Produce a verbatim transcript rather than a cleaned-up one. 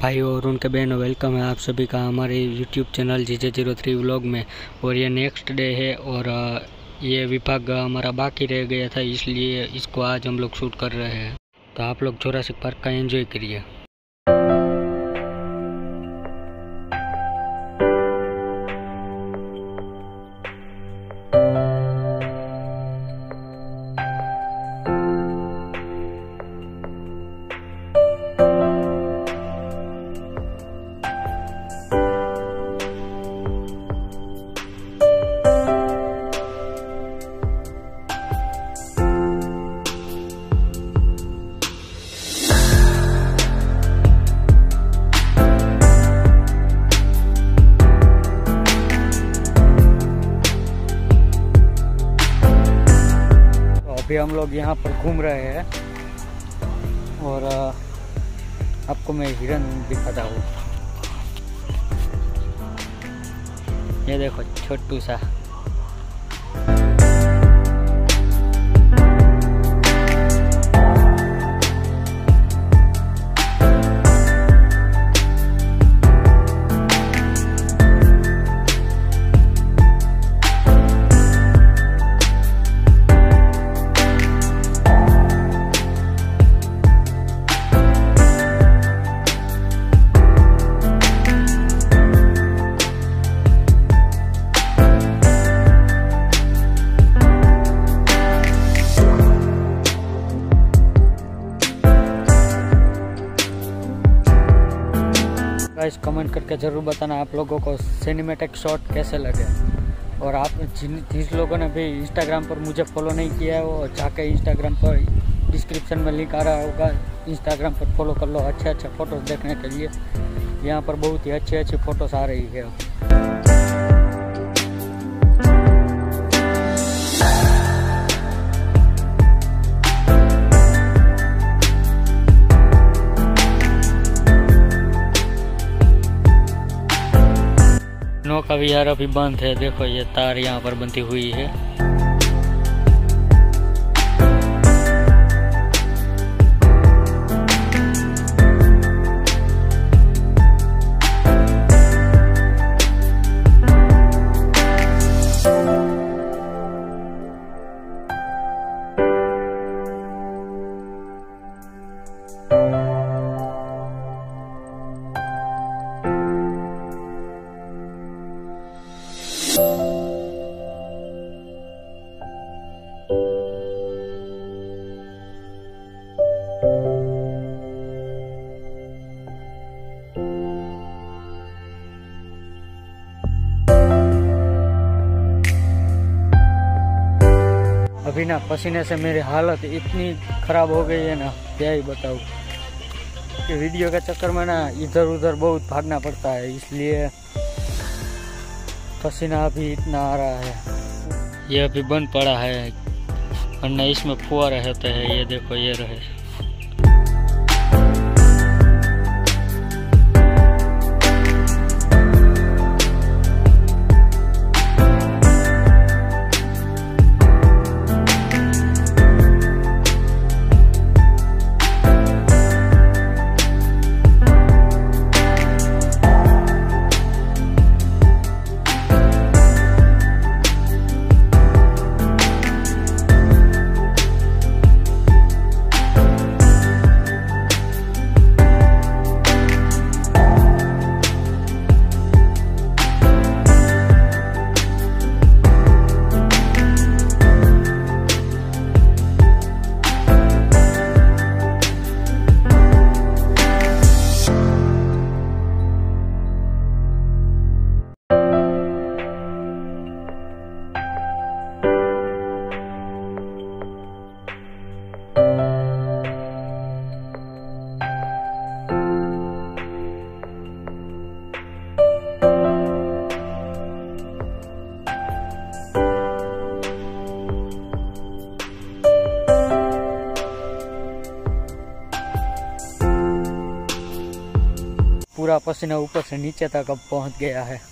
भाइयों और उनके बहनों, वेलकम है आप सभी का हमारे YouTube channel G J zero three vlog में। और ये नेक्स्ट डे है और ये विभाग हमारा बाकी रह गया था, इसलिए इसको आज हम लोग शूट कर रहे हैं। तो आप लोग जोरासिक पार्क का एंजॉय करिए। अभी हम लोग यहाँ पर घूम रहे हैं और आपको मैं हिरन दिखाता हूँ। ये देखो छोटू सा। गाइस कमेंट करके ज़रूर बताना आप लोगों को सिनेमैटिक शॉट कैसे लगे। और आप जिन जिस लोगों ने भी इंस्टाग्राम पर मुझे फॉलो नहीं किया है वो जाके इंस्टाग्राम पर डिस्क्रिप्शन में लिंक आ रहा होगा, इंस्टाग्राम पर फॉलो कर लो अच्छे अच्छे फ़ोटोज़ देखने के लिए। यहाँ पर बहुत ही अच्छी अच्छी फ़ोटोज़ आ रही है। नौका विहार अभी बंद है, देखो ये तार यहाँ पर बंधी हुई है। अभी ना पसीने से मेरी हालत इतनी ख़राब हो गई है ना, क्या ही बताऊँ। कि वीडियो के चक्कर में ना इधर उधर बहुत भागना पड़ता है, इसलिए पसीना अभी इतना आ रहा है। ये अभी बंद पड़ा है वरना इसमें फुहारे होते हैं। ये देखो ये रहे। पूरा पसीना ऊपर से नीचे तक अब पहुंच गया है।